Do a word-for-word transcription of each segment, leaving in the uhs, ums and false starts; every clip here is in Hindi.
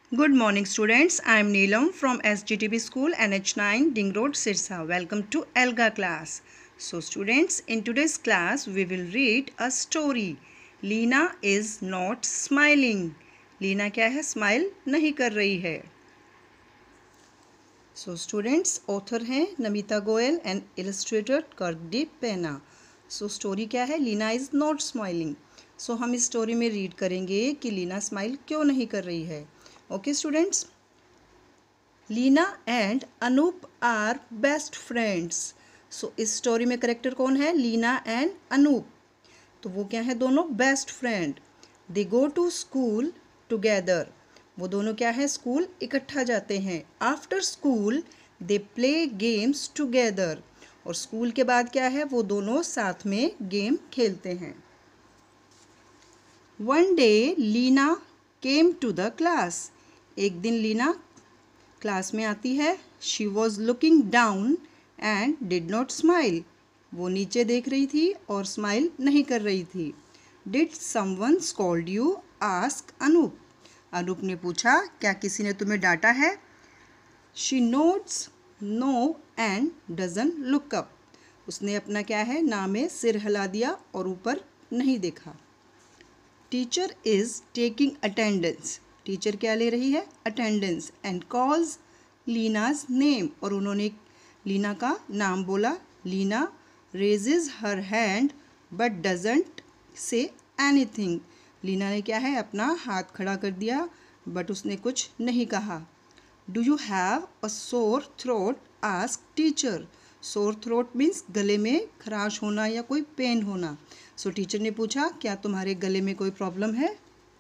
Good morning students, I am Neelam from S G T B School N H nine Ding Road Sirsa. Welcome to Elga class. So students, in today's class we will read a story. Leena is not smiling. Leena क्या है? Smile नहीं कर रही है. So students, author हैं नमिता गोयल and illustrator कर्कदीप पेना. So story क्या है? Leena is not smiling. So हम इस स्टोरी में रीड करेंगे कि लीना स्माइल क्यों नहीं कर रही है. Okay students. Leena and Anoop are best friends. So इस स्टोरी में करेक्टर कौन है? लीना एंड अनूप. तो वो क्या है? दोनों best friend. They go to school together. वो दोनों क्या है? स्कूल इकट्ठा जाते हैं. After school they play games together. और स्कूल के बाद क्या है? वो दोनों साथ में गेम खेलते हैं. One day Leena came to the class. एक दिन लीना क्लास में आती है. She was looking down and did not smile. वो नीचे देख रही थी और स्माइल नहीं कर रही थी. Did someone scold you? Ask Anoop. Anoop ने पूछा, क्या किसी ने तुम्हें डांटा है? She nods no and doesn't look up. उसने अपना क्या है? ना में सिर हिला दिया और ऊपर नहीं देखा. Teacher is taking attendance. Teacher क्या ले रही है? Attendance. And calls Leena's name. और उन्होंने लीना का नाम बोला. Leena raises her hand but doesn't say anything. Leena ने क्या है? अपना हाथ खड़ा कर दिया बट उसने कुछ नहीं कहा. Do you have a sore throat? Ask teacher. Sore throat means गले में खराश होना या कोई पेन होना. सो so, टीचर ने पूछा, क्या तुम्हारे गले में कोई प्रॉब्लम है?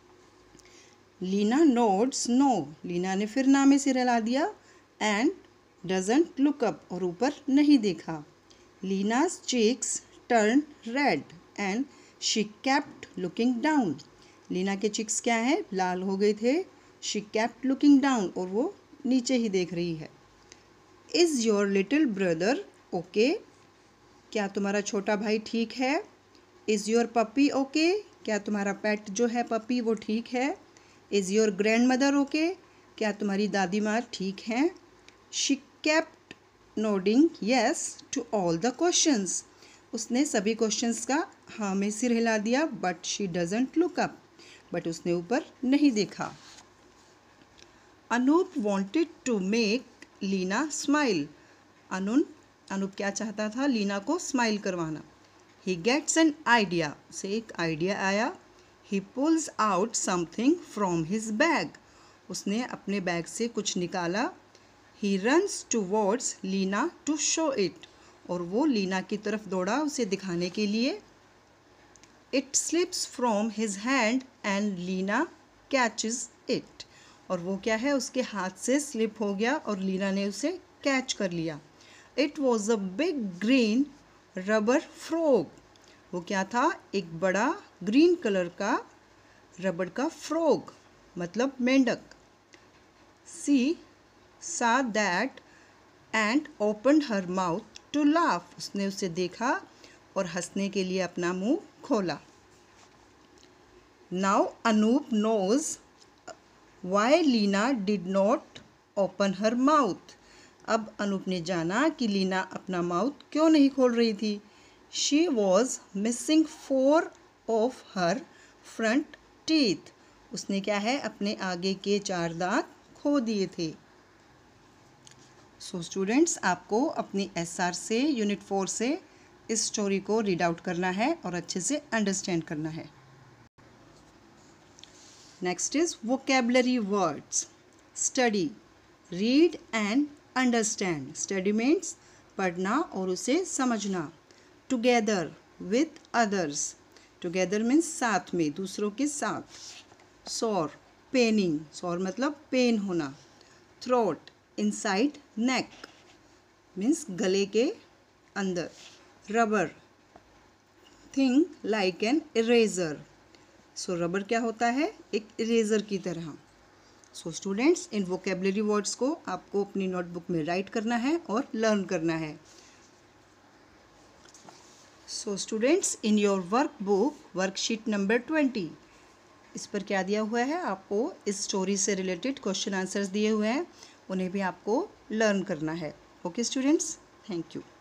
Leena nodes no. लीना ने फिर ना में सिर हिला दिया. And doesn't look up. और ऊपर नहीं देखा. Leena's cheeks turn red and she kept looking down. Leena के चिक्स क्या है? लाल हो गए थे. She kept looking down. और वो नीचे ही देख रही है. Is your little brother okay? क्या तुम्हारा छोटा भाई ठीक है? Is your puppy okay? क्या तुम्हारा पेट जो है पपी वो ठीक है? Is your grandmother okay? क्या तुम्हारी दादी माँ ठीक हैं? She kept nodding yes to all the questions. उसने सभी क्वेश्चंस का हाँ में सिर हिला दिया. But she doesn't look up. But उसने ऊपर नहीं देखा. Anoop wanted to make Leena smile. Anoop Anoop क्या चाहता था? लीना को स्माइल करवाना. He gets an idea. उसे एक आइडिया आया. He pulls out something from his bag. उसने अपने बैग से कुछ निकाला. He runs towards Leena to show it. और वो लीना की तरफ दौड़ा उसे दिखाने के लिए. It slips from his hand and Leena catches it. और वो क्या है? उसके हाथ से स्लिप हो गया और लीना ने उसे कैच कर लिया. It was a big green rubber frog. वो क्या था? एक बड़ा ग्रीन कलर का रबड़ का फ्रॉग मतलब मेंढक. She saw that and opened her mouth to laugh. उसने उसे देखा और हंसने के लिए अपना मुंह खोला. Now Anoop knows why Leena did not open her mouth. अब अनूप ने जाना कि लीना अपना माउथ क्यों नहीं खोल रही थी. She was missing four of her front teeth. उसने क्या है? अपने आगे के चार दांत खो दिए थे. सो so स्टूडेंट्स, आपको अपनी एस आर से यूनिट फोर से इस स्टोरी को रीड आउट करना है और अच्छे से अंडरस्टैंड करना है. Next is vocabulary words. Study, read and understand. Study means पढ़ना और उसे समझना. Together with others. Together means साथ में, दूसरों के साथ. Sore, paining. सॉर मतलब पेन होना. थ्रोट, इनसाइड नेक मीन्स गले के अंदर. Rubber, thing like an eraser. So rubber क्या होता है? एक इरेजर की तरह. सो स्टूडेंट्स, इन वोकेबलरी वर्ड्स को आपको अपनी नोटबुक में राइट करना है और लर्न करना है. So students, in your work book worksheet number twenty, इस पर क्या दिया हुआ है, आपको इस स्टोरी से रिलेटेड क्वेश्चन आंसर्स दिए हुए हैं, उन्हें भी आपको लर्न करना है। Okay students, thank you.